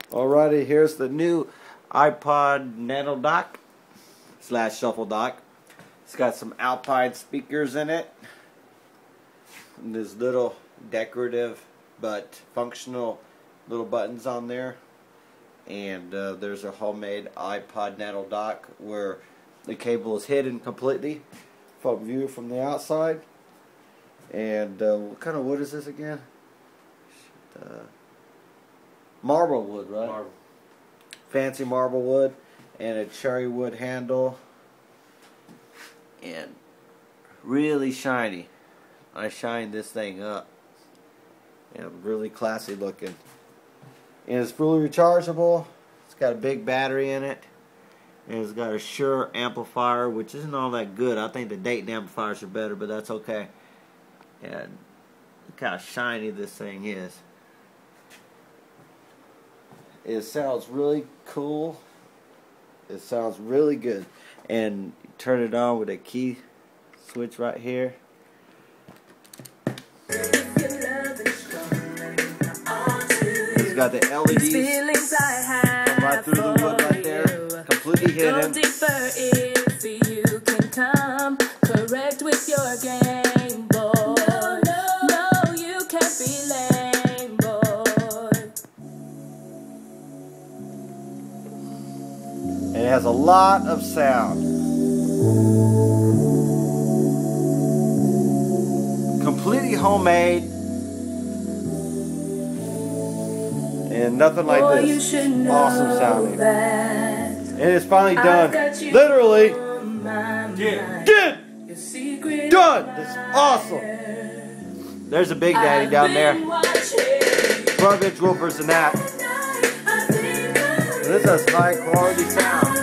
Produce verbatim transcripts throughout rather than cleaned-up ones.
Alrighty, here's the new Ipod Nano dock slash shuffle dock. It's got some Alpine speakers in it. And there's little decorative but functional little buttons on there. And uh, there's a homemade Ipod Nano dock where the cable is hidden completely from view from the outside. And uh, what kind of wood is this again? Uh, marble wood, right? Marble. Fancy marble wood, and a cherry wood handle, and really shiny. I shined this thing up, and really classy looking. And it's fully rechargeable. It's got a big battery in it, and it's got a Shure amplifier, which isn't all that good. I think the Dayton amplifiers are better, but that's okay. And look how shiny this thing is. It sounds really cool. It sounds really good. And you turn it on with a key switch right here. It's got the L E Ds come right through the wood right there, completely hidden. Go deeper if you can come correct with your game, boy. No, no, no, you can't be lame, boy. And it has a lot of sound. Completely homemade. And nothing like Boy, this. Awesome sounding. That and it's finally done. Literally. Did. Did. Done. It's awesome. There's a Big Daddy down there. twelve inch woofers and that. And this has high quality sound.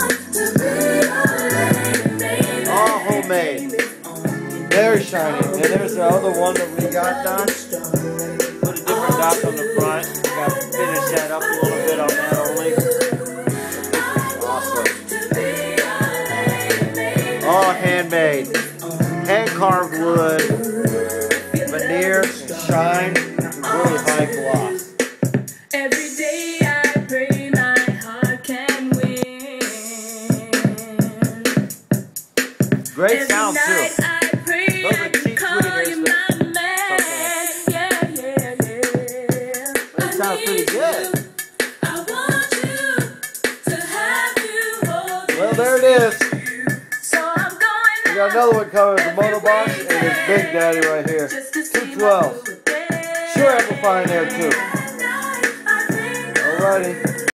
All homemade. Very shiny. And there's the other one that we got done. Put a different dot on the front. Got to finish that up a little bit on that only. Awesome. All handmade. Hand carved wood. Veneer and shine. Really high gloss. Every day I pray my heart can win. Great Every sound night too. I pray Those are I can cheap call sweeteners, you but my man. Yeah, yeah, yeah. That sounds pretty good. I want you to have you hold Well, there it is. So I'm going We got another one coming with the motorbike, and it's Big Daddy right here. two twelve. Sure amplifier in there too. Alrighty.